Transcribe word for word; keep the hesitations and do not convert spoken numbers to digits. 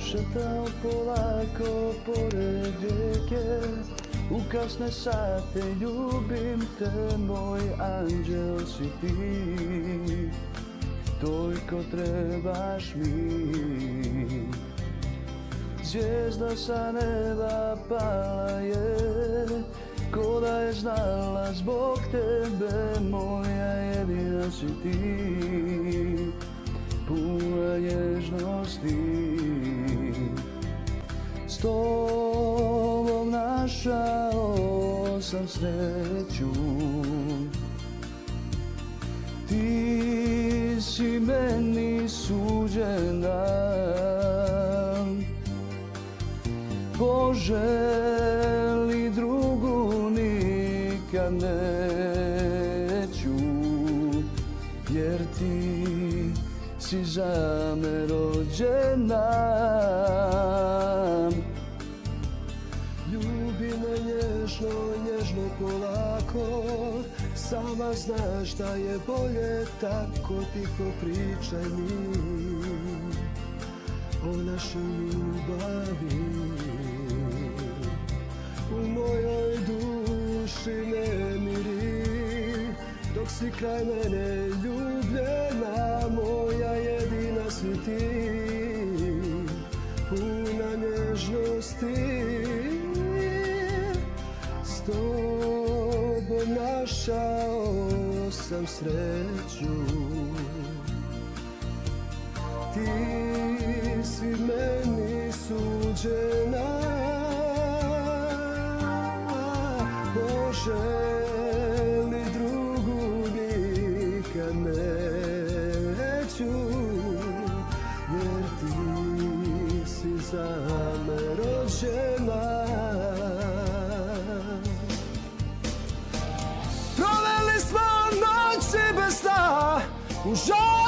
šetao polako pored rijeke. U kasne sate ljubim te, moj anđel si ti, toliko trebaš mi. Zvijezda sa neba pala je, ko da je znala zbog tebe, moja jedina si ti, puna nježnosti. S tobom našao sam sreću, ti si meni suđena, poželi drugu nikad neću, jer ti si za me rođena. Ljubi me nježno, nježno polako, sama znaš da je bolje tako, tiho pričaj mi o našoj ljubavi. U mojoj duši nemiri, dok si kraj mene ljubljena, moja jedina si ti, puna nježnosti. S tobom našao sam sreću, ti si meni suđena, poželi drugu nikad neću, jer ti si za me rođena. Proveli smo noći bez sna, u žaljenju